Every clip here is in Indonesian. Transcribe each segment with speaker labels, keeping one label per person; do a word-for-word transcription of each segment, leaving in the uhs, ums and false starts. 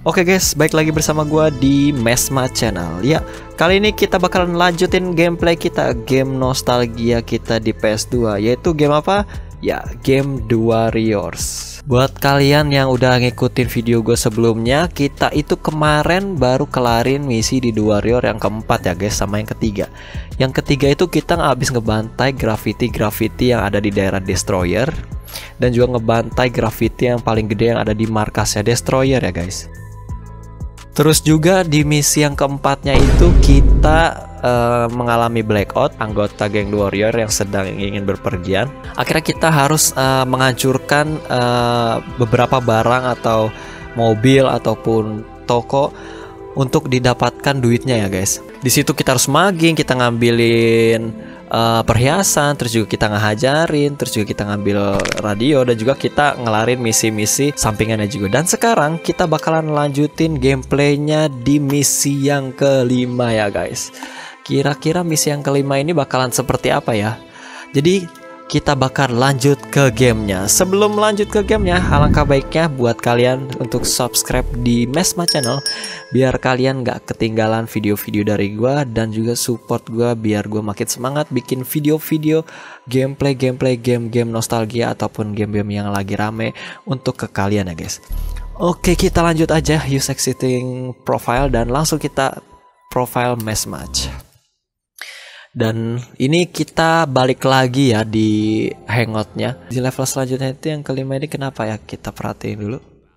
Speaker 1: Oke guys, baik lagi bersama gua di Mesma Channel. Ya, kali ini kita bakalan lanjutin gameplay kita, game nostalgia kita di P S dua, yaitu game apa? Ya, game The Warriors. Buat kalian yang udah ngikutin video gue sebelumnya, kita itu kemarin baru kelarin misi di The Warrior yang keempat ya guys, sama yang ketiga. Yang ketiga itu kita habis ngebantai graffiti-graffiti yang ada di daerah Destroyer, dan juga ngebantai graffiti yang paling gede yang ada di markasnya Destroyer ya guys. Terus juga di misi yang keempatnya itu kita uh, mengalami blackout anggota geng The Warrior yang sedang ingin berpergian. Akhirnya kita harus uh, menghancurkan uh, beberapa barang atau mobil ataupun toko untuk didapatkan duitnya ya guys. Di situ kita harus maging, kita ngambilin uh, perhiasan, terus juga kita ngehajarin, terus juga kita ngambil radio, dan juga kita ngelarin misi-misi sampingannya juga. Dan sekarang kita bakalan lanjutin gameplaynya di misi yang kelima ya guys. Kira-kira misi yang kelima ini bakalan seperti apa ya? Jadi kita bakal lanjut ke gamenya. Sebelum lanjut ke gamenya, alangkah baiknya buat kalian untuk subscribe di Mesma Channel, biar kalian gak ketinggalan video-video dari gua, dan juga support gua biar gua makin semangat bikin video-video gameplay-gameplay game-game nostalgia ataupun game-game yang lagi rame untuk ke kalian ya guys. Oke, kita lanjut aja, use exiting profile dan langsung kita profile mass match. Dan ini kita balik lagi ya di hangoutnya. Di level selanjutnya itu yang kelima ini kenapa ya, kita perhatiin dulu.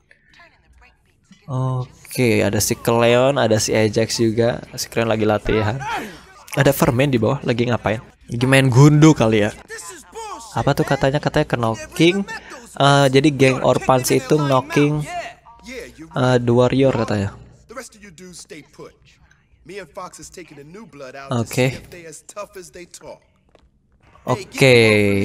Speaker 1: Oke, ada si Cleon, ada si Ajax juga. Si Cleon lagi latihan. Ada Fermin di bawah lagi ngapain? Lagi main gundu kali ya. Apa tuh katanya, katanya ke knocking. uh, Jadi geng Orphans itu knocking uh, The Warrior katanya. Oke. Oke.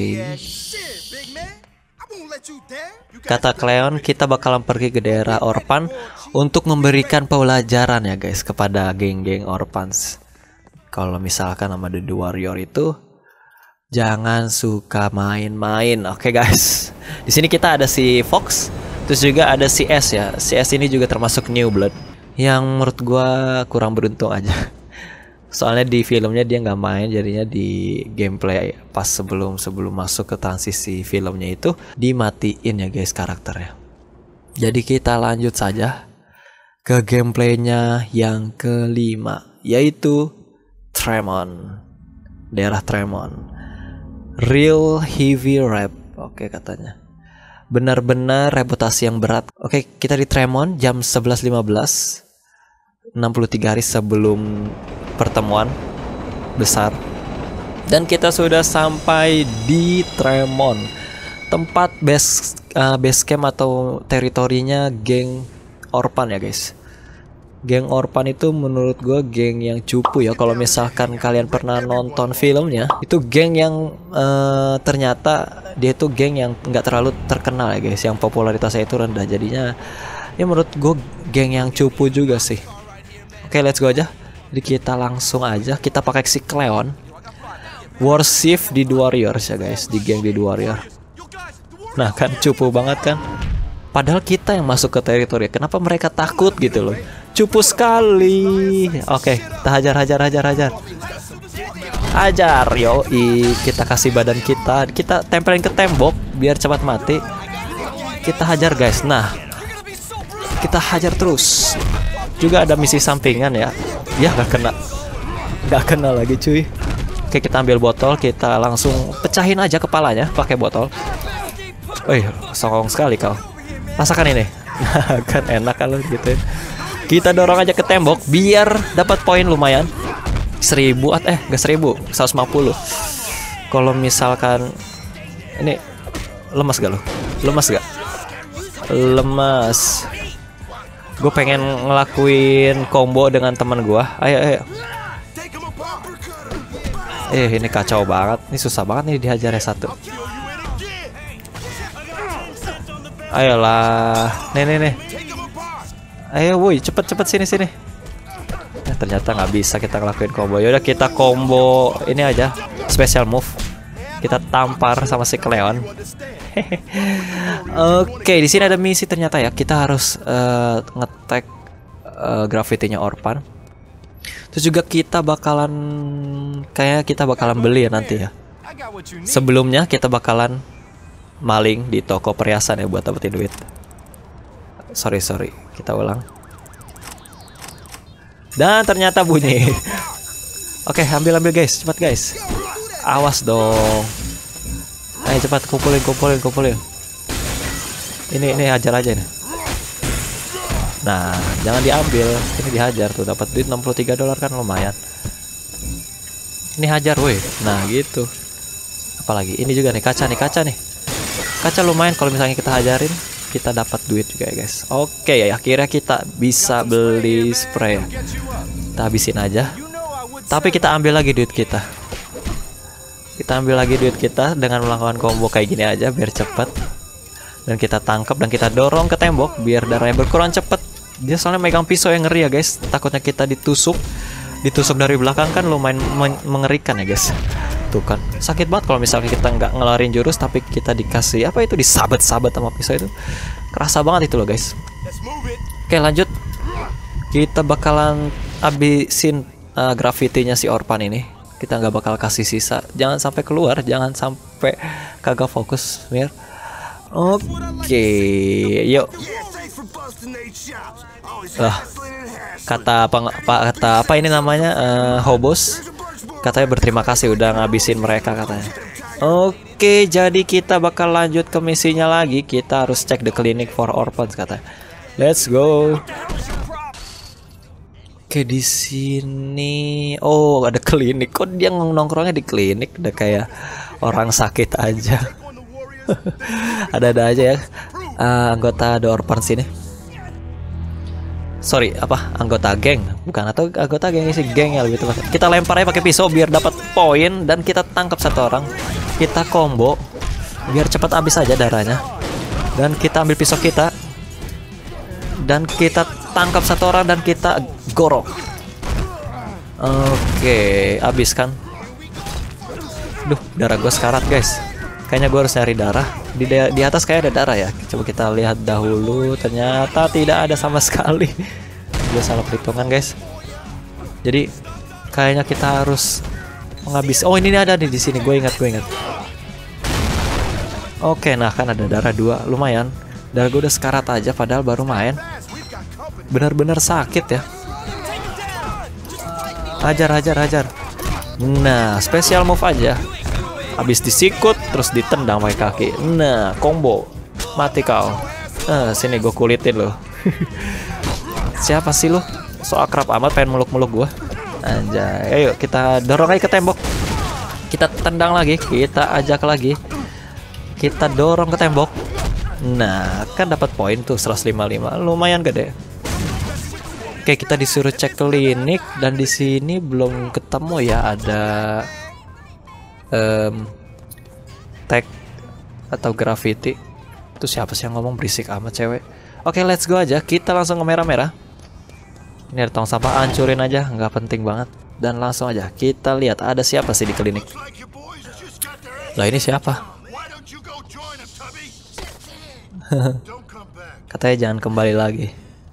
Speaker 1: Kata Cleon, kita bakalan pergi ke daerah Orphan untuk memberikan pelajaran ya guys kepada geng-geng Orphans. Kalau misalkan nama The Warrior itu jangan suka main-main. Oke guys. Di sini kita ada si Fox, terus juga ada si S ya. Si S ini juga termasuk New Blood, yang menurut gua kurang beruntung aja. Soalnya di filmnya dia nggak main, jadinya di gameplay pas sebelum sebelum masuk ke transisi filmnya itu dimatiin ya guys karakternya. Jadi kita lanjut saja ke gameplaynya yang kelima, yaitu Tremont, daerah Tremont. Real heavy rap, oke katanya. Benar-benar reputasi yang berat. Oke, kita di Tremont jam sebelas lima belas, enam puluh tiga hari sebelum pertemuan besar. Dan kita sudah sampai di Tremont, tempat base uh, base camp atau teritorinya geng Orphan ya guys. Geng Orphan itu menurut gue geng yang cupu ya. Kalau misalkan kalian pernah nonton filmnya, itu geng yang uh, ternyata dia itu geng yang nggak terlalu terkenal ya guys, yang popularitasnya itu rendah. Jadinya ya menurut gue geng yang cupu juga sih. Oke, let's go aja. Jadi kita langsung aja, kita pakai si Cleon worship di The Warriors ya guys, di geng di The Warrior. Nah kan cupu banget kan. Padahal kita yang masuk ke teritori, kenapa mereka takut gitu loh. Cupu sekali. Oke, kita hajar hajar hajar hajar. Hajar, yoi. Kita kasih badan kita, kita tempelin ke tembok biar cepat mati. Kita hajar guys. Nah, kita hajar terus. Juga ada misi sampingan ya. Ya gak kena, gak kena lagi cuy. Oke, kita ambil botol, kita langsung pecahin aja kepalanya pakai botol. Wih, songong sekali kau. Rasakan ini. Kan enak kalau gitu. Kita dorong aja ke tembok biar dapat poin lumayan. Seribu at eh gak seribu, seratus lima puluh. Kalau misalkan ini lemas gak lo? Lemas gak? Lemas. Gue pengen ngelakuin combo dengan teman gue. Ayo ayo. Eh ini kacau banget. Ini susah banget nih dihajarnya satu. Ayolah. Nih nih nih. Ayo woi, cepet cepet sini sini. Nah, ternyata nggak bisa kita ngelakuin combo. Yaudah kita combo ini aja, special move. Kita tampar sama si Cleon. Oke, di sini ada misi ternyata ya. Kita harus uh, ngetek uh, gravitinya Orphan. Terus juga kita bakalan kayak kita bakalan beli ya nanti ya. Sebelumnya kita bakalan maling di toko perhiasan ya buat dapetin duit. Sorry sorry, kita ulang. Dan ternyata bunyi. Oke, ambil ambil guys, cepat guys. Awas dong. Ayo cepat kumpulin kumpulin kumpulin. Ini ini hajar aja nih. Nah, jangan diambil. Ini dihajar tuh, dapat duit enam puluh tiga dolar kan lumayan. Ini hajar woi. Nah, gitu. Apalagi ini juga nih kaca nih, kaca nih. Kaca lumayan kalau misalnya kita hajarin, kita dapat duit juga ya, guys. Oke ya, akhirnya kita bisa beli spray. Kita habisin aja. Tapi kita ambil lagi duit kita. Kita ambil lagi duit kita dengan melakukan combo kayak gini aja biar cepet. Dan kita tangkap dan kita dorong ke tembok biar darahnya berkurang cepet. Dia soalnya megang pisau yang ngeri ya guys. Takutnya kita ditusuk. Ditusuk dari belakang kan lumayan mengerikan ya guys. Tuh kan, sakit banget kalau misalnya kita nggak ngelarin jurus tapi kita dikasih apa itu, disabet-sabet sama pisau itu. Kerasa banget itu loh guys. Oke lanjut. Kita bakalan abisin uh, gravitinya si Orphan ini. Kita nggak bakal kasih sisa. Jangan sampai keluar, jangan sampai kagak fokus, Mir. Oke, yuk. Uh, kata apa, apa kata apa ini namanya uh, Hobos katanya berterima kasih udah ngabisin mereka katanya. Oke, jadi kita bakal lanjut ke misinya lagi. Kita harus cek the clinic for orphans katanya. Let's go. Oke, di sini oh ada klinik. Kok dia nongkrongnya di klinik? Udah kayak orang sakit aja. Ada-ada aja ya uh, anggota The Orphans ini. Sorry, apa anggota geng? Bukan, atau anggota geng sih, geng ya lebih tepat. Kita lempar aja pakai pisau biar dapat poin dan kita tangkap satu orang. Kita combo biar cepat habis aja darahnya. Dan kita ambil pisau kita dan kita tangkap satu orang dan kita gorok. Oke, habis kan? Duh, darah gue sekarat guys. Kayaknya gue harus nyari darah. Di, di atas kayak ada darah ya. Coba kita lihat dahulu. Ternyata tidak ada sama sekali. Gue salah perhitungan guys. Jadi kayaknya kita harus menghabis. Oh ini ada nih di sini. Gue ingat, gue ingat. Oke, nah kan ada darah dua. Lumayan. Darah gue udah sekarat aja. Padahal baru main. Benar-benar sakit ya. Hajar, hajar, hajar. Nah, special move aja. Habis disikut terus ditendang pakai kaki. Nah, combo. Mati kau. Nah, sini gue kulitin loh. Siapa sih lo? So akrab amat pengen meluk-meluk gue. Anjay. Ayo kita dorong lagi ke tembok. Kita tendang lagi, kita ajak lagi. Kita dorong ke tembok. Nah, kan dapat poin tuh seratus lima puluh lima. Lumayan gede. Oke, kita disuruh cek klinik dan di sini belum ketemu ya ada Um, tag atau graffiti. Itu siapa sih yang ngomong berisik amat cewek. Oke, okay, let's go aja. Kita langsung ke merah-merah. Ini ada tong sampah, hancurin aja, nggak penting banget. Dan langsung aja kita lihat ada siapa sih di klinik. Lah ini siapa? Katanya jangan kembali lagi.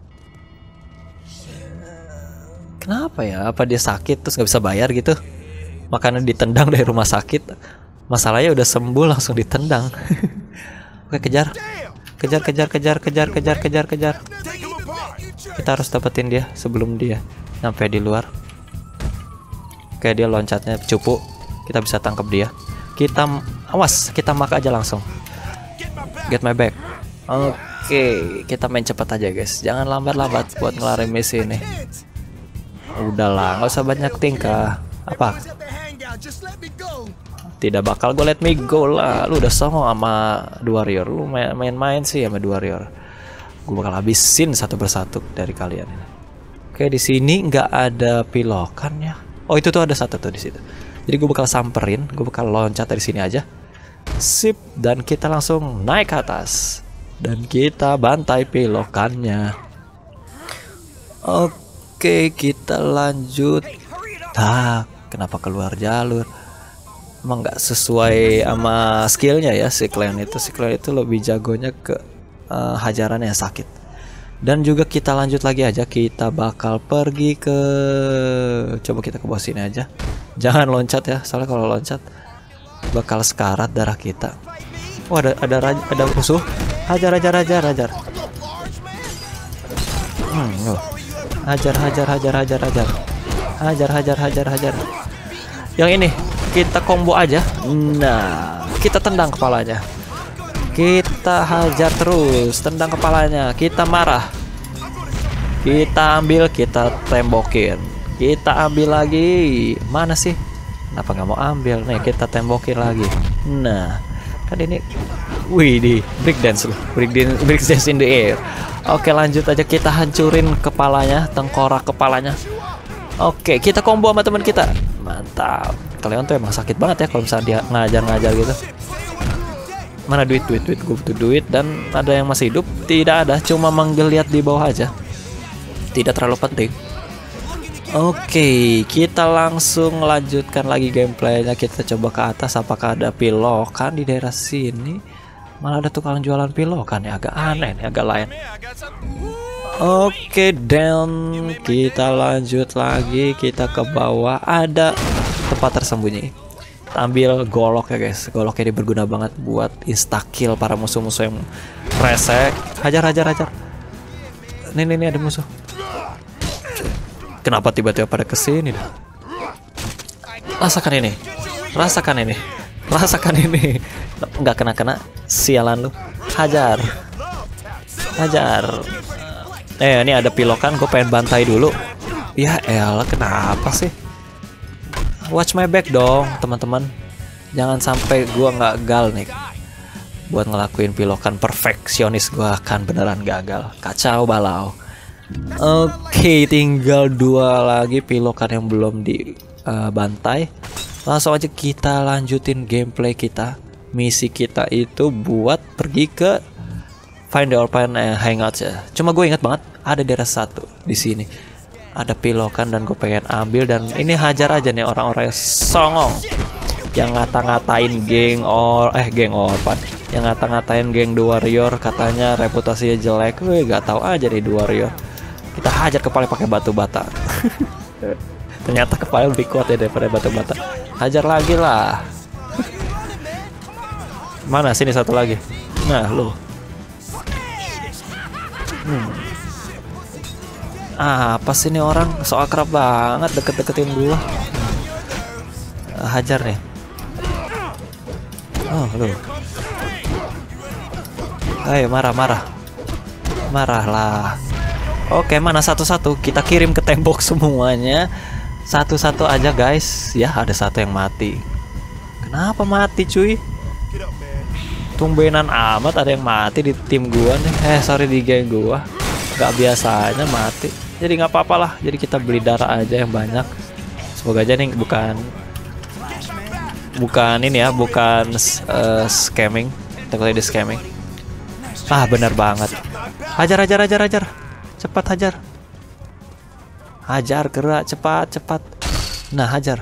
Speaker 1: Kenapa ya? Apa dia sakit terus nggak bisa bayar gitu? Makanya ditendang dari rumah sakit. Masalahnya udah sembuh langsung ditendang. Oke, kejar. Kejar, kejar, kejar, kejar, kejar, kejar, kejar. Kita harus dapetin dia sebelum dia sampai di luar. Oke, dia loncatnya cupu. Kita bisa tangkap dia. Kita awas, kita mak aja langsung. Get my back. Oke, kita main cepat aja guys. Jangan lambat-lambat buat ngelarin misi ini. Udahlah, nggak usah banyak tingkah. Apa? Tidak bakal gue let me go lah. Lu udah songong sama dua warrior. Lu main-main sih sama dua warrior. Gue bakal habisin satu persatu dari kalian. Oke, di sini nggak ada pilokan ya. Oh itu tuh ada satu tuh di situ. Jadi gue bakal samperin. Gue bakal loncat dari sini aja. Sip. Dan kita langsung naik ke atas. Dan kita bantai pilokannya. Oke, kita lanjut. Tak. Kenapa keluar jalur? emang nggak sesuai sama skillnya ya si Cleon itu. Si Cleon itu lebih jagonya ke uh, hajaran yang sakit. Dan juga kita lanjut lagi aja, kita bakal pergi ke, coba kita ke bawah sini aja. Jangan loncat ya, soalnya kalau loncat bakal sekarat darah kita. Oh ada ada raja, ada musuh. Hajar hajar hajar hajar. Hmm, oh. Hajar hajar hajar hajar hajar. Hajar hajar hajar hajar. Yang ini kita combo aja. Nah, kita tendang kepalanya. Kita hajar terus, tendang kepalanya. Kita marah. Kita ambil, kita tembokin. Kita ambil lagi. Mana sih? Kenapa nggak mau ambil? Nih, kita tembokin lagi. Nah, kan ini, wih di break dance loh, break dance, break dance in the air. Oke, lanjut aja, kita hancurin kepalanya, tengkorak kepalanya. Oke, kita combo sama teman kita. Mantap. Kalian tuh emang sakit banget ya kalau misalnya dia ngajar-ngajar gitu. Mana duit, duit, duit, gue butuh duit. Dan ada yang masih hidup? Tidak ada, cuma menggeliat di bawah aja. Tidak terlalu penting. Oke, kita langsung lanjutkan lagi gameplaynya. Kita coba ke atas, apakah ada pilokan di daerah sini? Malah ada tukang jualan pilokan ya, agak aneh nih, agak lain. Oke, dan kita lanjut lagi, kita ke bawah, ada tempat tersembunyi. Ambil golok ya guys, golok ini berguna banget buat insta kill para musuh-musuh yang resek. Hajar hajar hajar. Nih nih nih ada musuh. Kenapa tiba-tiba pada kesini dah? Rasakan ini, rasakan ini, rasakan ini. Nggak kena-kena, sialan lu. Hajar, hajar. Eh ini ada pilokan, gue pengen bantai dulu. Ya elah, kenapa sih? Watch my back dong teman-teman. Jangan sampai gua nggak gal nih buat ngelakuin pilokan perfeksionis, gua akan beneran gagal. Kacau balau. Oke, tinggal dua lagi pilokan yang belum dibantai. Uh, Langsung aja kita lanjutin gameplay kita. Misi kita itu buat pergi ke Find the Orphan uh, Hangout ya. Cuma gue ingat banget ada daerah satu di sini. Ada pilokan dan gue pengen ambil, dan ini hajar aja nih orang-orang yang songong yang ngata-ngatain geng or eh geng orphan, yang ngata-ngatain geng The Warrior, katanya reputasinya jelek. Gue gak tahu aja nih The Warrior. Kita hajar kepala pakai batu bata. Ternyata kepala lebih kuat ya daripada batu bata. Hajar lagi lah. Mana sini satu lagi. Nah lu. Hmm. Ah, apa sih ini orang so akrab banget deket-deketin gua. Uh, hajar nih. Oh lu. Ayo marah-marah. Marahlah. Oke, mana satu-satu kita kirim ke tembok semuanya. Satu-satu aja guys. Ya ada satu yang mati. Kenapa mati cuy? Tumbenan amat ada yang mati di tim gua nih. Eh sorry di geng gua. Gak biasanya mati. Jadi nggak apa-apa lah. Jadi kita beli darah aja yang banyak. Semoga aja nih bukan bukan ini ya, bukan uh, scamming. Takutnya di scamming. Ah benar banget. Hajar hajar hajar hajar. Cepat hajar. Hajar gerak cepat cepat. Nah hajar.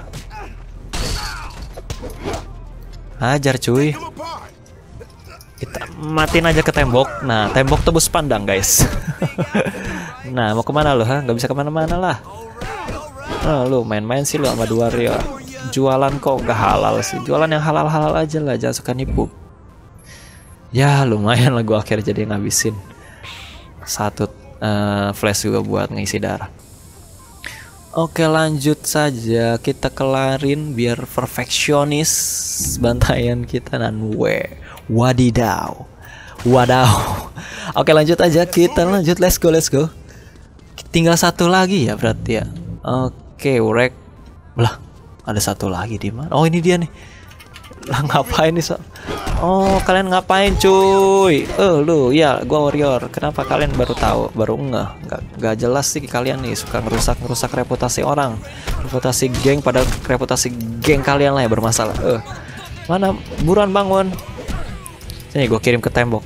Speaker 1: Hajar cuy. Kita matiin aja ke tembok. Nah tembok tebus pandang guys. Nah mau kemana lo ha? Gak bisa kemana-mana lah. Oh, lu main-main sih lu sama dua Rio. Jualan kok gak halal sih. Jualan yang halal-halal aja lah, jangan suka nipu. Ya lumayan lah gue akhirnya jadi ngabisin satu uh, flash juga buat ngisi darah. Oke lanjut saja, kita kelarin biar perfeksionis bantaian kita. Dan we wadidaw, wadaw. Oke lanjut aja, kita lanjut, let's go let's go. Tinggal satu lagi ya berarti ya. Oke urek lah, ada satu lagi di mana? Oh ini dia nih. Lah ngapain nih so? Oh kalian ngapain cuy? Oh lu ya gua warrior. Kenapa kalian baru tahu? Baru ngeh? Nggak nggak jelas sih kalian nih, suka ngerusak ngerusak reputasi orang, reputasi geng, pada reputasi geng kalian lah yang bermasalah. Eh mana buruan bangun. Sini gua kirim ke tembok.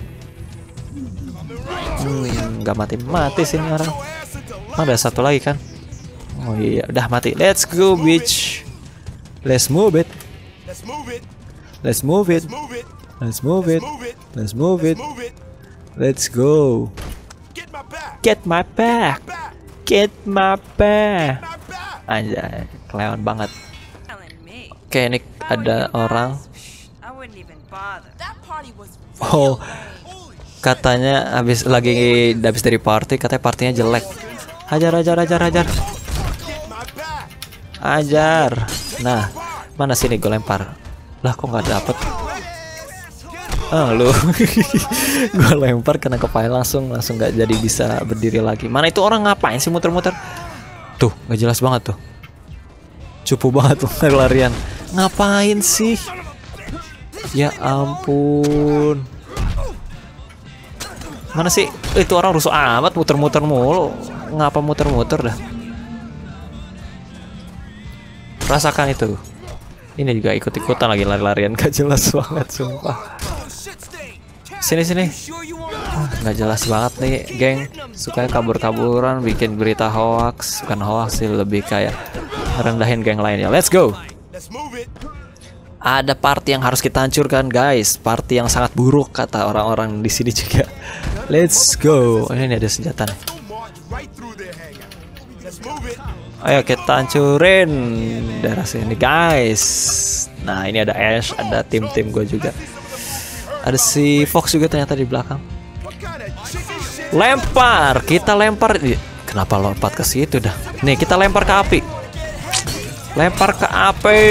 Speaker 1: Hmm, nggak mati mati sini orang. Oh, ada satu lagi kan? Oh iya udah mati. Let's go bitch. Let's move it.
Speaker 2: Let's move it.
Speaker 1: Let's move it.
Speaker 2: Move it.
Speaker 1: Let's move it.
Speaker 2: Move it.
Speaker 1: Let's move it.
Speaker 2: Move it.
Speaker 1: Let's go.
Speaker 2: Get my back.
Speaker 1: Get my back.
Speaker 2: Back.
Speaker 1: Get my back.
Speaker 2: My back.
Speaker 1: Anjay, kelewan banget.
Speaker 3: Telling me.
Speaker 1: Oke, ini ada orang.
Speaker 3: I wouldn't even bother.
Speaker 4: That party was
Speaker 1: Oh,
Speaker 2: Holy sh-
Speaker 1: katanya habis lagi habis dari party, katanya partinya jelek. Hajar, hajar, hajar, hajar.
Speaker 2: Get my back.
Speaker 1: Ajar. Nah, mana sini gue lempar. Lah kok nggak dapet? Ah lu, gue lempar kena kepala langsung langsung nggak jadi bisa berdiri lagi. Mana itu orang ngapain sih muter-muter? Tuh nggak jelas banget tuh. Cupu banget tuh larian. Ngapain sih? Ya ampun. Mana sih? Itu orang rusuh amat muter-muter mulu. Ngapa muter-muter dah? Rasakan itu. Ini juga ikut-ikutan lagi lari-larian, gak jelas banget sumpah. Sini sini. Ah, nggak jelas banget nih, geng. Suka kabur-kaburan, bikin berita hoax. Bukan hoax sih, lebih kayak rendahin geng lainnya. Let's go.
Speaker 2: Let's move it.
Speaker 1: Ada party yang harus kita hancurkan, guys. Party yang sangat buruk kata orang-orang di sini juga. Let's go. Oh, ini ada senjata nih.
Speaker 2: Don't march right through their hangout. Let's move it.
Speaker 1: Ayo kita hancurin daerah sini, guys. Nah, ini ada Ash, ada tim-tim gue juga. Ada si Fox juga ternyata di belakang.
Speaker 2: What kind of chicken shit?
Speaker 1: Lempar, kita lempar. Ih, kenapa lompat ke situ dah? Nih, kita lempar ke api. Lempar ke api.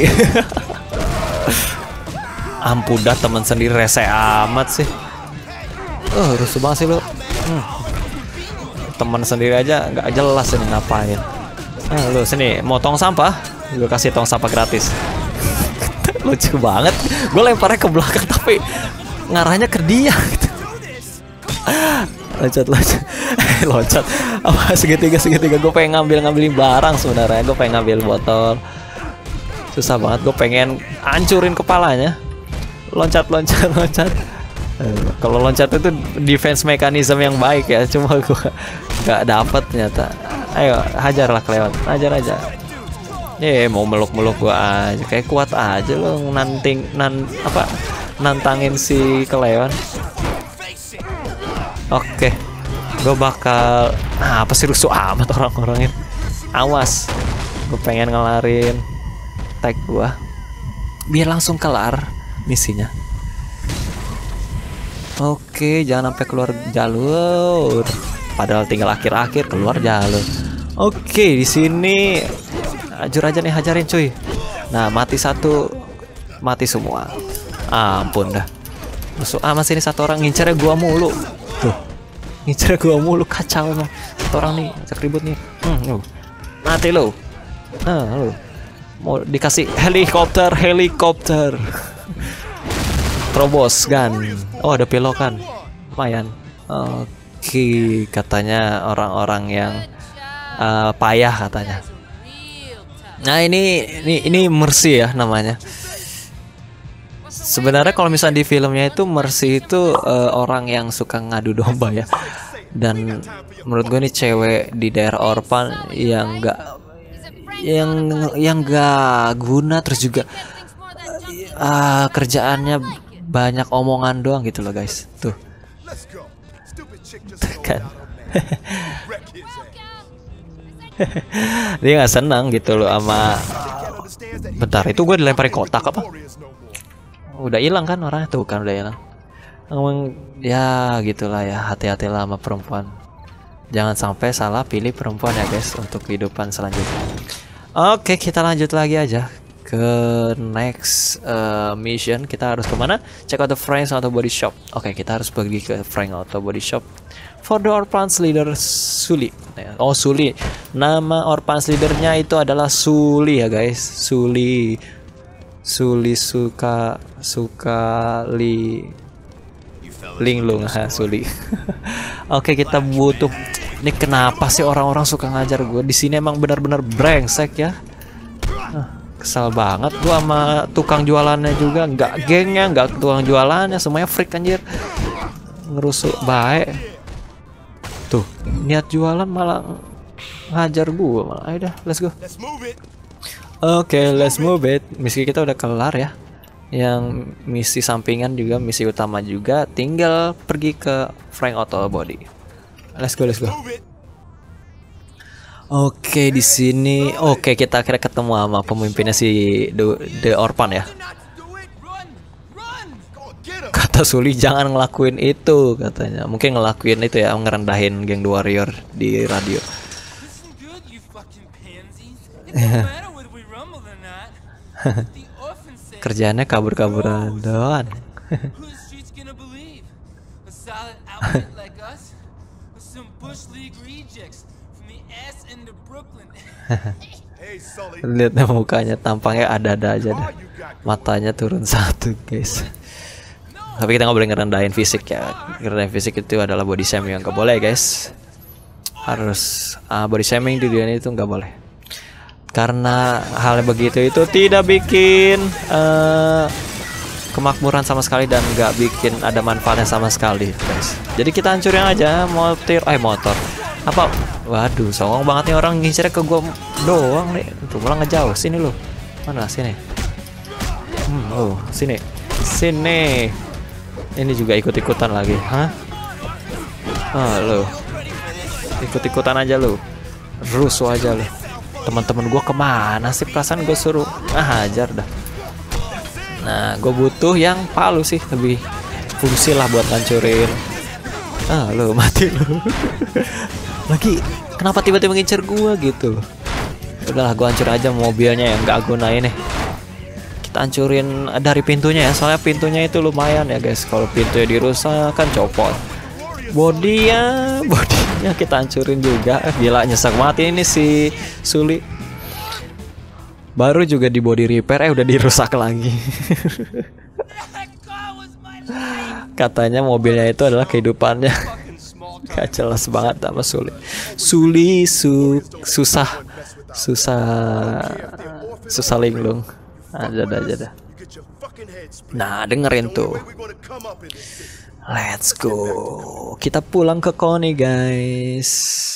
Speaker 1: Ampun dah, teman sendiri rese amat sih. Oh, rusuh banget sih lu. Hmm. Teman sendiri aja nggak jelas ini ngapain. Nah, lu sini mau tong sampah, gue kasih tong sampah gratis. Lucu banget. Gue lemparnya ke belakang tapi ngarahnya ke dia gitu. Loncat loncat loncat apa segitiga segitiga. Gue pengen ngambil ngambilin barang sebenarnya. Gue pengen ngambil botol. Susah banget. Gue pengen hancurin kepalanya. Loncat loncat loncat. Eh, kalau loncat itu defense mechanism yang baik ya. Cuma gue nggak dapet ternyata. Ayo hajarlah kelewat. Hajar aja. Eh mau meluk-meluk gua aja, kayak kuat aja lo nanting nan apa nantangin si kelewan. Oke, gua bakal ah, apa sih rusuh amat orang-orangnya. Awas, gua pengen ngelarin tag gua biar langsung kelar misinya. Oke, jangan sampai keluar jalur. Padahal tinggal akhir-akhir keluar jalur. Oke, di sini hajar aja nih, hajarin cuy. Nah, mati satu, mati semua. Ampun dah. Musuh ah masih ini satu orang ngincernya gua mulu. Tuh. Ngincernya gua mulu, kacau emang. Satu orang nih, ajak ribut nih. Hmm, lu. Mati lu. Nah, lu. Mau dikasih helikopter, helikopter. Terobos gun. Oh, ada pelokan. Lumayan. Oke, katanya orang-orang yang uh, payah katanya. Nah ini ini ini Mercy ya namanya. Sebenarnya kalau misalnya di filmnya itu Mercy itu uh, orang yang suka ngadu domba ya. Dan menurut gue nih cewek di daerah Orphan yang enggak yang yang enggak guna, terus juga uh, kerjaannya banyak omongan doang gitu loh guys. Tuh. Kan. Dia nggak senang gitu loh sama. Bentar, itu gue dilemparin kotak apa? Udah hilang kan orangnya tuh kan udah hilang. Ngomong ya gitulah ya, hati-hatilah sama perempuan. Jangan sampai salah pilih perempuan ya guys untuk kehidupan selanjutnya. Oke, kita lanjut lagi aja ke next uh, mission. Kita harus kemana? Check out the Frank Auto Body Shop. Oke, kita harus pergi ke Frank Auto Body Shop. For the Orphans leader Sully. Oh Sully. Nama Orphans leadernya itu adalah Sully ya guys. Sully. Sully suka suka li linglung ha Sully. Oke, kita butuh. Ini kenapa sih orang-orang suka ngajar gue di sini? Emang benar-benar brengsek ya. Nah, kesal banget gue sama tukang jualannya juga. Nggak gengnya, nggak tukang jualannya, semuanya freak anjir. Ngerusuk baik. Tuh, niat jualan malah ngajar gue malah. Ayo dah, let's go. Oke, let's move it. Misi kita udah kelar ya. Yang misi sampingan juga, misi utama juga. Tinggal pergi ke Frank Auto Body. Let's go, let's go.
Speaker 2: Move it.
Speaker 1: Oke, di sini. Oke, kita akhirnya ketemu sama pemimpinnya si The, The Orphan ya. Kata Sully jangan ngelakuin itu katanya. Mungkin ngelakuin itu ya, ngerendahin geng The Warrior di radio. Kerjaannya kabur-kaburan doang.
Speaker 2: Hey, Sully.
Speaker 1: Lihat mukanya, tampangnya ada-ada aja dah. Matanya turun satu, guys. Tapi kita nggak boleh ngerendahin fisik ya. Ngerendahin fisik itu adalah body shaming yang nggak boleh, guys. Harus uh, body shaming di dunia itu nggak boleh. Karena hal begitu itu tidak bikin uh, kemakmuran sama sekali dan nggak bikin ada manfaatnya sama sekali, guys. Jadi kita hancurin aja motor, eh motor. Apa? Waduh, songong banget nih orang ngincernya ke gua doang nih. Tuh malah ngejauh. Sini lu. Mana sini? Hmm, oh, sini. Sini. Ini juga ikut-ikutan lagi, hah? Ah, lu. Ikut-ikutan aja lu. Rusuh aja lu. Teman-teman gua kemana sih? Perasaan gua suruh ah hajar dah. Nah, gua butuh yang palu sih, lebih fungsi lah buat ngancurin. Ah, lu mati lu. Lagi kenapa tiba-tiba ngincer gua gitu loh. Udahlah, gua hancur aja mobilnya yang gak gunain nih. Kita hancurin dari pintunya ya, soalnya pintunya itu lumayan ya guys. Kalau pintunya dirusak kan copot. Body ya, bodinya kita hancurin juga. Gila, nyesek banget ini si Sully. Baru juga di body repair eh udah dirusak lagi. Katanya mobilnya itu adalah kehidupannya. Gak jelas banget sama Sully. Sully su susah susah susah linglung. Aja dah aja dah. Nah, dengerin tuh. Let's go. Kita pulang ke Coney, guys.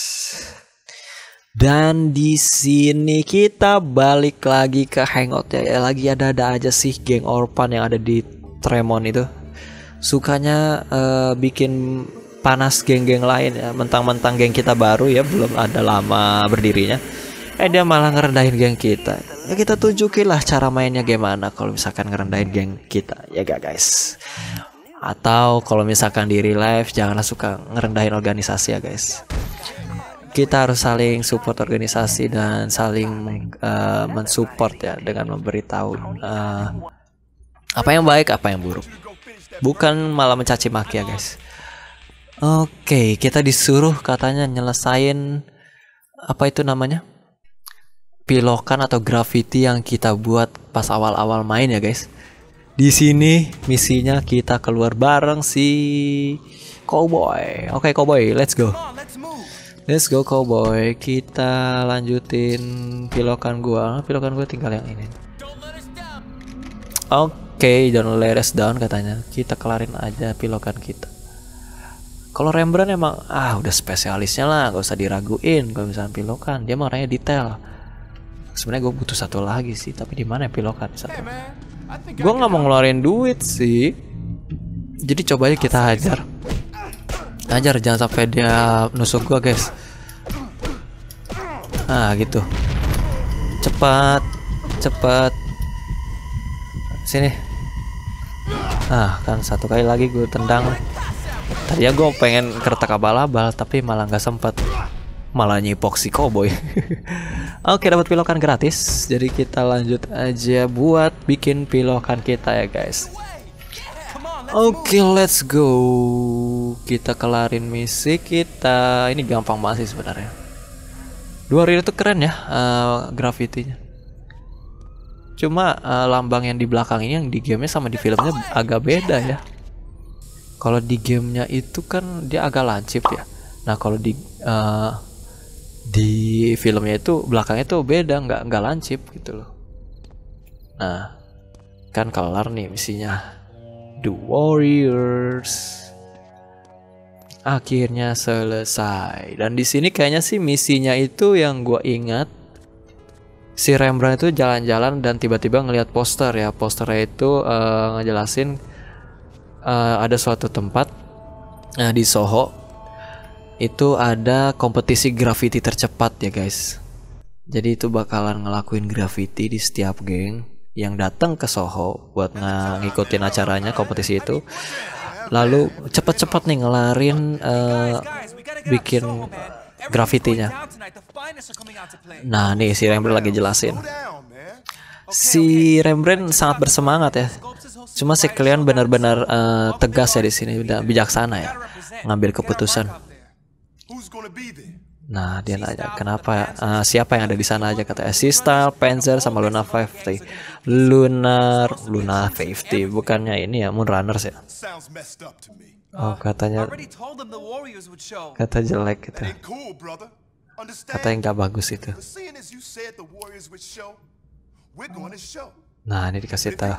Speaker 1: Dan di sini kita balik lagi ke hangout ya. Ya lagi ada-ada aja sih geng Orphan yang ada di Tremont itu. Sukanya uh, bikin panas geng-geng lain ya. Mentang-mentang geng kita baru ya, belum ada lama berdirinya. Eh dia malah ngerendahin geng kita. Ya kita tunjukin lah cara mainnya gimana kalau misalkan ngerendahin geng kita. Ya gak guys. Atau kalau misalkan di real life janganlah suka ngerendahin organisasi ya guys. Kita harus saling support organisasi dan saling uh, mensupport ya, dengan memberitahu uh, apa yang baik, apa yang buruk. Bukan malah mencaci maki ya guys. Oke, kita disuruh katanya nyelesain apa itu namanya? Pilokan atau graffiti yang kita buat pas awal-awal main ya guys. Di sini misinya kita keluar bareng si Cowboy. Oke, Cowboy, let's go. Let's go Cowboy. Kita lanjutin pilokan gua. Pilokan gua tinggal yang ini. Oke, don't let us down katanya. Kita kelarin aja pilokan kita. Kalau Rembrandt emang ah udah spesialisnya lah, gak usah diraguin. Kalau misalnya pilokan, dia mah orangnya detail. Sebenarnya gue butuh satu lagi sih, tapi di mana ya pilokan satu? Gue nggak mau ngeluarin duit sih. Jadi coba aja kita hajar. Hajar, jangan sampai dia nusuk gue guys. Ah gitu. Cepat, cepat. Sini. Ah kan satu kali lagi gue tendang. Tadi ya gue pengen kertak abal-abal tapi malah nggak sempet, malah nyipok si Cowboy. Oke, dapat pilokan gratis. Jadi kita lanjut aja buat bikin pilokan kita ya guys. Oke, let's go. Kita kelarin misi kita. Ini gampang banget sih sebenarnya. Dua reel itu keren ya uh, grafitinya. Cuma uh, lambang yang di belakang ini yang di gamenya sama di filmnya agak beda ya. Kalau di gamenya itu kan dia agak lancip ya. Nah kalau di uh, di filmnya itu belakangnya tuh beda, nggak nggak lancip gitu loh. Nah kan kelar nih misinya. The Warriors akhirnya selesai. Dan di sini kayaknya sih misinya itu yang gue ingat si Rembrandt itu jalan-jalan dan tiba-tiba ngelihat poster ya. Posternya itu uh, ngejelasin uh, ada suatu tempat uh, di Soho itu ada kompetisi graffiti tercepat ya guys. Jadi itu bakalan ngelakuin graffiti di setiap geng yang datang ke Soho buat ngikutin acaranya kompetisi itu. Lalu cepet-cepet nih ngelarin uh, bikin grafitinya. Nah nih si Rembrandt lagi jelasin. Si Rembrandt sangat bersemangat ya. Cuma si kalian benar-benar uh, tegas ya di sini, udah bijaksana ya ngambil keputusan. Nah dia nanya kenapa uh, siapa yang ada di sana aja, katanya Sistyle, Panzer sama Luna lima puluh. Lunar Luna lima puluh bukannya ini ya Moonrunners ya. Oh katanya kata jelek gitu. Katanya nggak bagus itu. Nah ini dikasih tahu.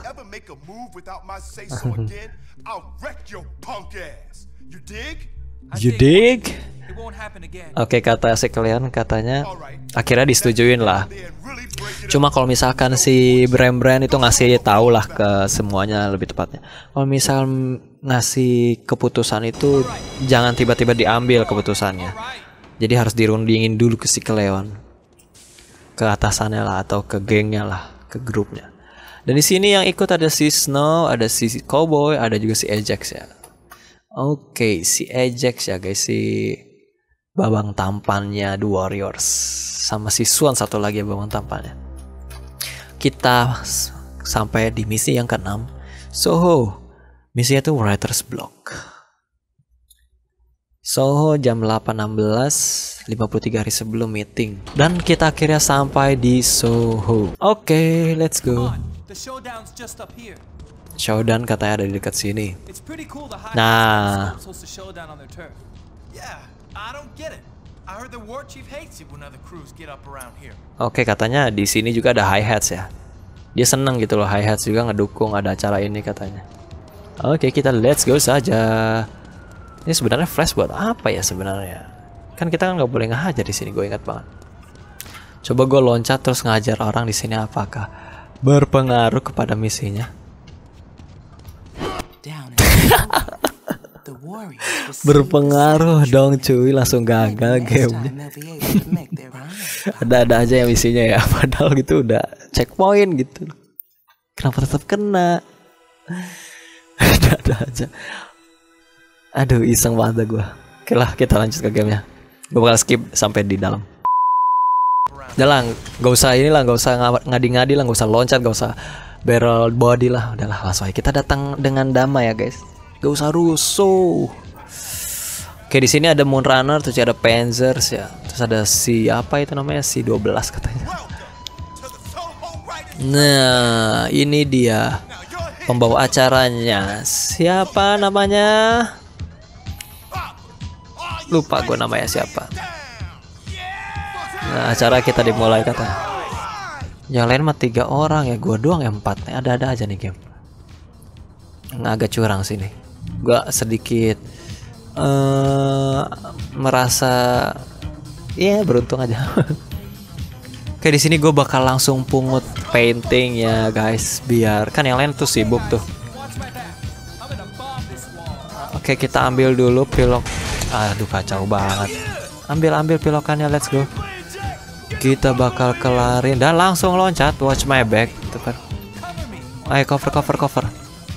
Speaker 1: You dig? Oke kata si kalian katanya akhirnya disetujuin lah. Cuma kalau misalkan si Rembrandt itu ngasih tahu lah ke semuanya lebih tepatnya. Kalau misal ngasih keputusan itu jangan tiba-tiba diambil keputusannya. Jadi harus dirundingin dulu ke si Cleon, ke atasannya lah atau ke gengnya lah, ke grupnya. Dan di sini yang ikut ada si Snow, ada si Cowboy, ada juga si Ajax ya. Oke, okay, si Ajax ya guys, si babang tampannya The Warriors, sama si Swan satu lagi ya babang tampannya. Kita sampai di misi yang keenam, Soho. Misinya itu Writer's Block. Soho jam delapan enam belas lima puluh tiga hari sebelum meeting. Dan kita akhirnya sampai di Soho. Oke, okay, let's go. Showdown katanya ada di dekat sini. Nah, oke okay, katanya di sini juga ada hi-hats ya. Dia seneng gitu loh, hi-hats juga ngedukung ada acara ini katanya. Oke okay, kita let's go saja. Ini sebenarnya flash buat apa ya sebenarnya? Kan kita kan nggak boleh ngajar di sini, gue ingat banget. Coba gue loncat terus ngajar orang di sini, apakah berpengaruh kepada misinya? Berpengaruh dong cuy, langsung gagal gamenya. Ada-ada aja yang misinya ya, padahal gitu udah checkpoint gitu. Kenapa tetap kena? Ada-ada aja. Aduh iseng banget gue. Oke lah kita lanjut ke gamenya. Gue bakal skip sampai di dalam. Jalan, gak usah inilah, gak usah ngadi-ngadi lah, gak usah loncat, gak usah barrel body lah. Udahlah langsung aja kita datang dengan damai ya guys. Gak usah rusuh. Oke di sini ada Moonrunner, terus ada Panzers ya. Terus ada si apa itu namanya, si dua belas katanya. Nah ini dia pembawa acaranya. Siapa namanya? Lupa gue namanya siapa. Nah acara kita dimulai katanya. Yang lain mah tiga orang ya, gue doang yang empat. Ada-ada aja nih game. Nggak agak curang sini. Gue sedikit uh, merasa ya yeah, beruntung aja. Kayak di sini gue bakal langsung pungut painting ya guys, biar kan yang lain tuh sibuk tuh. Oke kita ambil dulu pilok. Aduh kacau banget. Ambil ambil pilokannya, let's go. Kita bakal kelarin dan langsung loncat. Watch my back. Tuh kan. Ayo cover cover cover.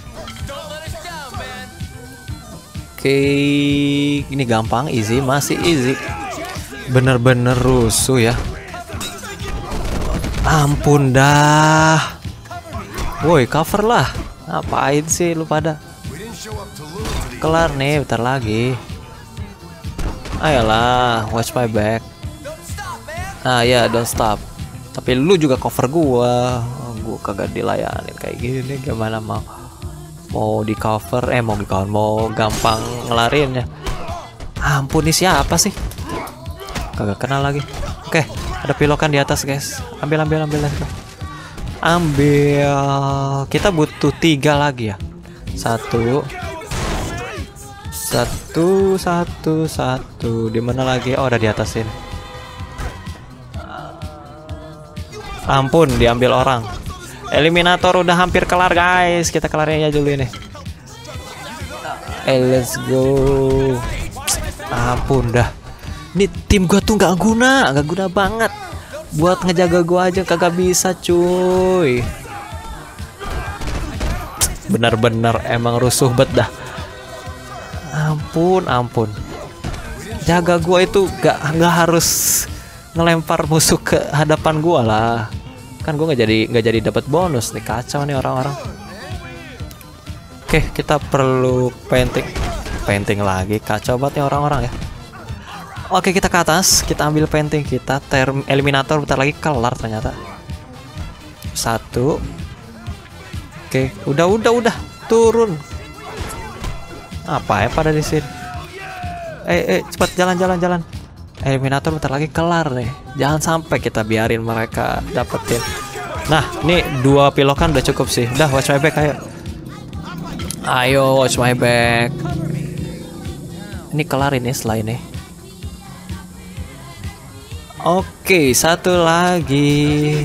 Speaker 1: Oke, ini gampang, easy, masih easy. Bener-bener rusuh ya. Ampun dah. Woi cover lah. Ngapain sih lu pada? Kelar nih, bentar lagi. Ayolah, watch my back. Ah ya, yeah, don't stop. Tapi lu juga cover gua. Gua kagak dilayanin kayak gini. Gimana mau mau di cover? Eh mau di cover, mau gampang ngelarin ya. Ampun, ini siapa sih? Kagak kenal lagi. Oke, ada pilokan di atas guys. Ambil ambil ambil ambil. Ambil. Kita butuh tiga lagi ya. Satu. Satu, satu, satu. Di mana lagi? Oh, ada di atas ini. Ampun, diambil orang. Eliminator udah hampir kelar guys. Kita kelarin aja dulu ini. Eh, let's go. Ampun dah. Ini tim gua tuh nggak guna, nggak guna banget. Buat ngejaga gua aja kagak bisa cuy. Bener-bener emang rusuh bet dah. Ampun, ampun. Jaga gua itu gak nggak harus ngelempar musuh ke hadapan gua lah. Kan gua nggak jadi nggak jadi dapat bonus nih, kacau nih orang-orang. Oke, kita perlu painting, painting lagi, kacau banget nih orang-orang ya. Oke, kita ke atas, kita ambil painting kita. Term eliminator bentar lagi kelar ternyata. Satu. Oke, udah udah udah turun. Apa ya pada di sini? Eh, eh, cepat jalan jalan jalan. Eliminator bentar lagi kelar nih. Jangan sampai kita biarin mereka dapetin. Nah, nih dua pilokan udah cukup sih. Udah, watch my back ayo. Ayo watch my back. Ini kelar ini setelah ini. Oke, satu lagi.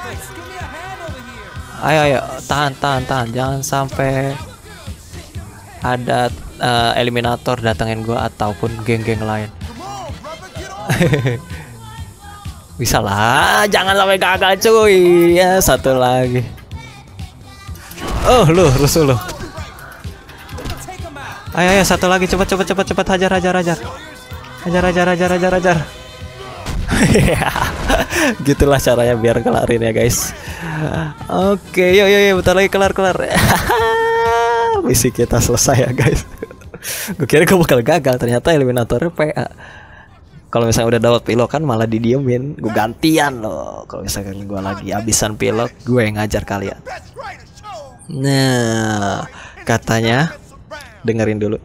Speaker 1: Ayo ayo, tahan tahan tahan. Jangan sampai ada uh, eliminator datengin gua ataupun geng-geng lain. Bisa lah, jangan sampai gagal cuy. Ya, satu lagi. Oh, lu rusuh lu. Ayo ayo satu lagi, cepat cepat cepat cepat, hajar hajar hajar. Hajar hajar hajar hajar hajar. Gitulah caranya biar kelarin ya guys. Oke, yuk yuk yuk, bentar lagi kelar kelar. Misi kita selesai ya guys. Gue kira gue bakal gagal, ternyata eliminatornya P A. Kalau misalnya udah dapat pilot kan malah didiemin. Gue gantian loh. Kalau misalkan gue lagi abisan pilot, gue yang ngajar kalian. Nah, katanya dengerin dulu.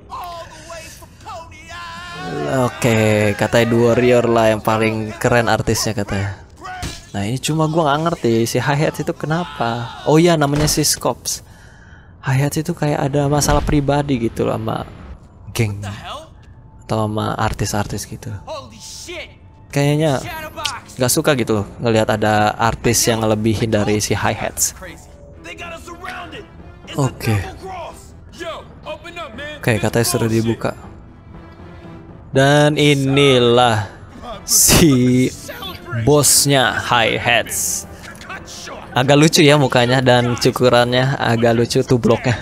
Speaker 1: Oke, katanya The Warrior lah yang paling keren artisnya katanya. Nah ini cuma gue nggak ngerti si Hi-Hat itu kenapa. Oh iya, namanya si Scops. Hi-Hat itu kayak ada masalah pribadi gitu loh sama geng atau sama artis-artis gitu. Kayaknya nggak suka gitu loh ngelihat ada artis yang ngelebihin dari si Hi-Hats. Oke. Oke, katanya sudah dibuka. Dan inilah si bosnya Hi-Hats. Agak lucu ya mukanya dan cukurannya agak lucu tuh bloknya.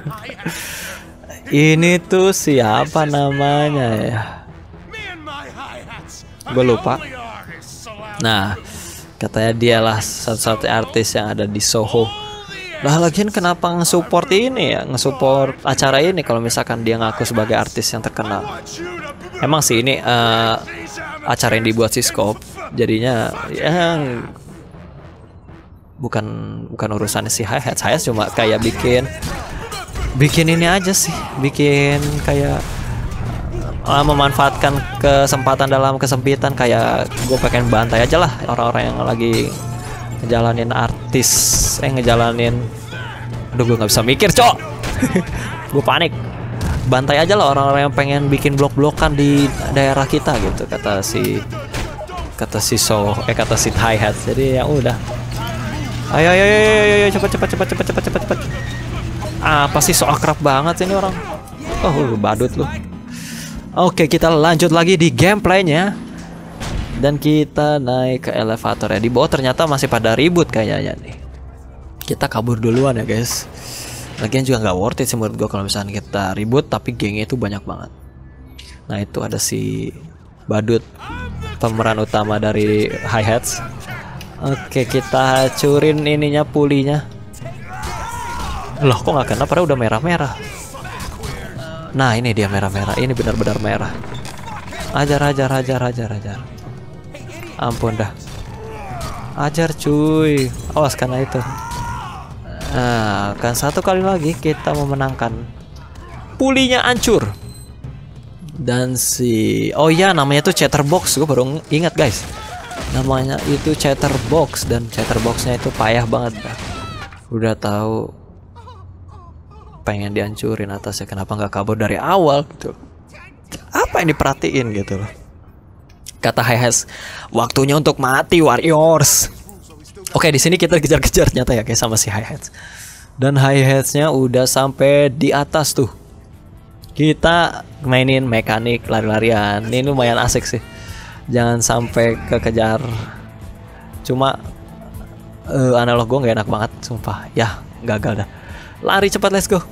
Speaker 1: Ini tuh siapa namanya ya? Gue lupa. Nah, katanya dialah satu-satunya artis yang ada di Soho. Lah lagian kenapa nge-support ini ya, nge-support acara ini kalau misalkan dia ngaku sebagai artis yang terkenal. Emang sih ini uh, acara yang dibuat si Scope, jadinya yang bukan bukan urusannya si Hi-Hats. Hi-Hats cuma kayak bikin bikin ini aja sih, bikin kayak uh, memanfaatkan kesempatan dalam kesempitan. Kayak gue pengen bantai aja lah orang-orang yang lagi ngejalanin artis, eh ngejalanin, aduh gue nggak bisa mikir cok. Gue panik. Bantai aja lah orang-orang yang pengen bikin blok-blokan di daerah kita gitu, kata si kata si So eh kata si Hi-Hats. Jadi ya udah, ayo ayo ayo ayo cepat cepat cepat cepat cepat cepat cepat. Apa sih so akrab banget ini orang. Oh lu badut lu. Oke, kita lanjut lagi di gameplaynya dan kita naik ke elevator ya. Di bawah ternyata masih pada ribut kayaknya nih. Kita kabur duluan ya guys. Lagian juga nggak worth it sih menurut gue kalau misalnya kita ribut tapi gengnya itu banyak banget. Nah itu ada si badut, pemeran utama dari Hi-Hats. Oke, kita hancurin ininya, pulinya. Loh kok nggak kena, padahal udah merah-merah. Nah ini dia merah-merah, ini benar-benar merah. Ajar ajar ajar ajar ajar. Ampun dah. Ajar cuy, awas karena itu. Nah, kan satu kali lagi kita memenangkan. Pulinya hancur. Dan si, oh ya namanya tuh Chatterbox. Gue baru ingat guys, namanya itu Chatterbox. Dan Chatterboxnya itu payah banget dah. Udah tahu pengen dihancurin atasnya, kenapa nggak kabur dari awal gitu. Apa yang diperhatiin gitu loh. Kata Hi-Hats, waktunya untuk mati Warriors. Oke, di sini kita kejar-kejar nyata ya kayak sama si Hi-Hats. Dan Hi-Hats-nya udah sampai di atas tuh. Kita mainin mekanik lari-larian. Ini lumayan asik sih. Jangan sampai kekejar. Cuma uh, analog gue gak enak banget, sumpah. Ya, gagal dah. Lari cepat, let's go.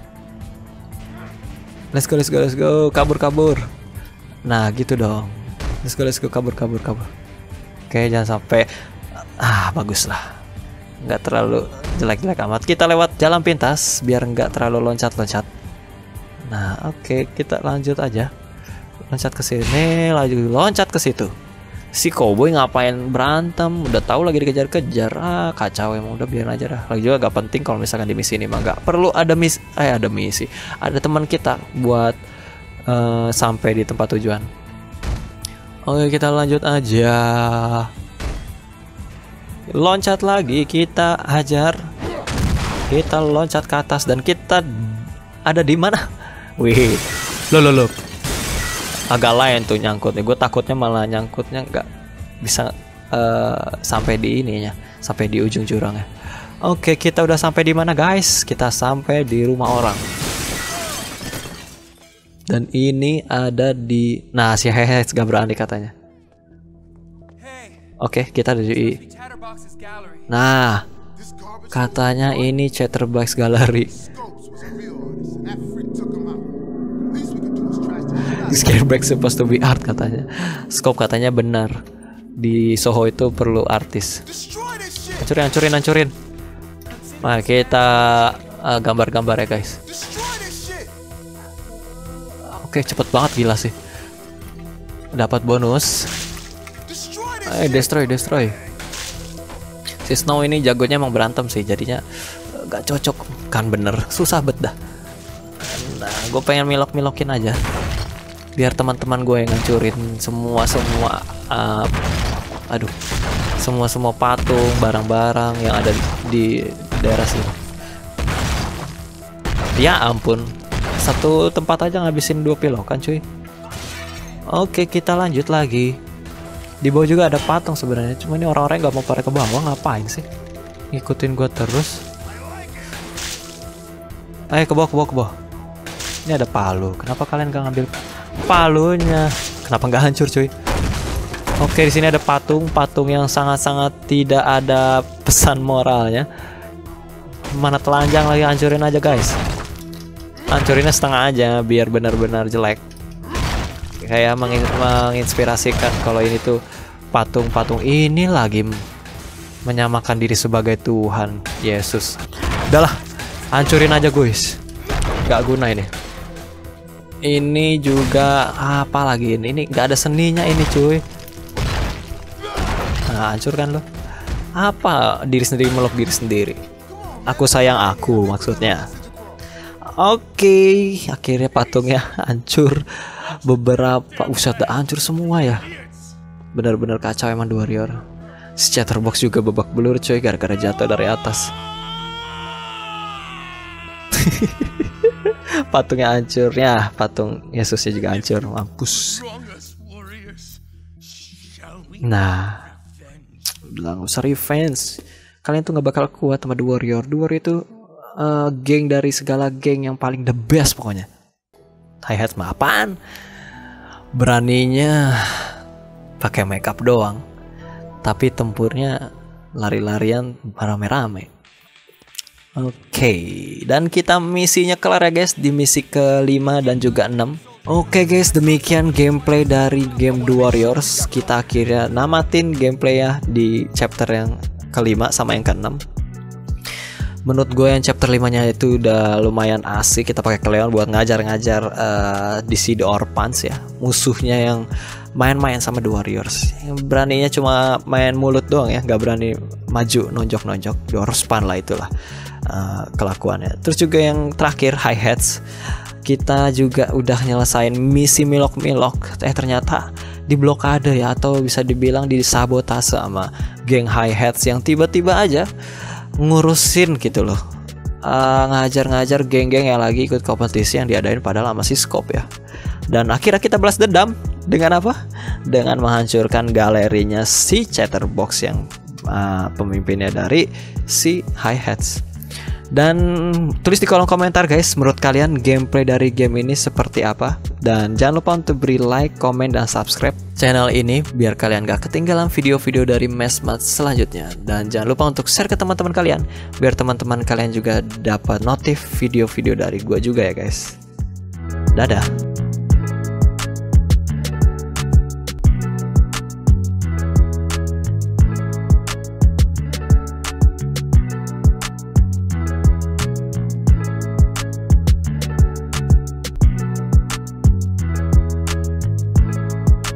Speaker 1: Let's go, let's go, let's go. Kabur, kabur. Nah, gitu dong. Let's go, let's go, kabur, kabur, kabur. Oke, jangan sampai. Ah, bagus lah. Nggak terlalu jelek-jelek amat. Kita lewat jalan pintas biar nggak terlalu loncat-loncat. Nah, oke, kita lanjut aja. Loncat ke sini, laju loncat ke situ. Si cowboy ngapain berantem? Udah tahu lagi dikejar-kejar. Ah, kacau emang, udah biarin aja dah. Lagi juga gak penting kalau misalkan di misi ini mah nggak perlu ada misi. Eh, ada misi. Ada teman kita buat uh, sampai di tempat tujuan. Oke, kita lanjut aja. Loncat lagi, kita hajar. Kita loncat ke atas dan kita ada di mana? Wih, lo lo lo. Agak lain tuh nyangkutnya. Gue takutnya malah nyangkutnya nggak bisa uh, sampai di ininya, sampai di ujung jurangnya. Oke, kita udah sampai di mana guys? Kita sampai di rumah orang. Dan ini ada di, nah si Hehe gak berani katanya. Oke, kita ada di, nah katanya ini Chatterbox Gallery. Scareback supposed to be art katanya. Scope katanya benar. Di Soho itu perlu artis. Hancurin, hancurin, hancurin. Nah, kita uh, gambar-gambar ya guys. Oke, cepet banget gila sih. Dapat bonus. Eh, destroy, destroy. Si Snow ini jagonya emang berantem sih, jadinya gak cocok. Kan bener, susah bet dah. Nah, gue pengen milok-milokin aja. Biar teman-teman gue yang ngancurin semua-semua uh, aduh, semua-semua patung, barang-barang yang ada di daerah sini. Ya ampun, satu tempat aja ngabisin dua pilokan cuy. Oke, kita lanjut lagi. Di bawah juga ada patung sebenarnya, cuma ini orang-orang nggak mau pada ke bawah, ngapain sih? Ngikutin gue terus. Ayo ke bawah, ke bawah, ke bawah. Ini ada palu. Kenapa kalian gak ngambil palunya? Kenapa nggak hancur cuy? Oke, di sini ada patung, patung yang sangat-sangat tidak ada pesan moralnya. Mana telanjang lagi, hancurin aja guys. Hancurinnya setengah aja biar benar-benar jelek. Kayak mengin menginspirasikan kalau ini tuh patung-patung ini lagi menyamakan diri sebagai Tuhan Yesus. Udahlah, hancurin aja guys. Gak guna ini. Ini juga apa lagi ini? Ini gak ada seninya ini cuy. Nah, hancurkan lo. Apa diri sendiri meluk diri sendiri? Aku sayang aku maksudnya. Oke, akhirnya patungnya hancur. Beberapa usat udah hancur semua ya. Benar-benar kacau emang The Warrior. Si Chatterbox juga babak belur coy gara-gara jatuh dari atas. Patungnya hancur ya, patung Yesusnya juga hancur, mampus. Nah, bilang usah revenge. Kalian tuh nggak bakal kuat sama The Warrior. The Warrior itu uh, geng dari segala geng yang paling the best pokoknya. Hi-Hats mah apaan? Beraninya pakai makeup doang, tapi tempurnya lari-larian rame-rame. Oke, okay. Dan kita misinya kelar ya guys, di misi kelima dan juga enam. Oke okay guys, demikian gameplay dari game The Warriors. Kita akhirnya namatin gameplay ya di chapter yang kelima sama yang keenam. Menurut gue yang chapter limanya itu udah lumayan asik. Kita pakai Cleon buat ngajar-ngajar uh, D C The Orphans ya, musuhnya yang main-main sama The Warriors. Yang beraninya cuma main mulut doang ya, nggak berani maju nonjok-nonjok. The Orphan lah itulah uh, kelakuannya. Terus juga yang terakhir Hi-Hats, kita juga udah nyelesain misi milok-milok. Eh ternyata di blokade ya, atau bisa dibilang disabotase sama geng Hi-Hats yang tiba-tiba aja ngurusin gitu loh, uh, ngajar-ngajar geng-geng yang lagi ikut kompetisi yang diadain padahal sama si Scope ya. Dan akhirnya kita balas dendam dengan apa? Dengan menghancurkan galerinya si Chatterbox yang uh, pemimpinnya dari si hi-hats. Dan tulis di kolom komentar guys, menurut kalian gameplay dari game ini seperti apa. Dan jangan lupa untuk beri like, komen, dan subscribe channel ini biar kalian gak ketinggalan video-video dari Mesmat selanjutnya. Dan jangan lupa untuk share ke teman-teman kalian biar teman-teman kalian juga dapat notif video-video dari gua juga ya guys. Dadah.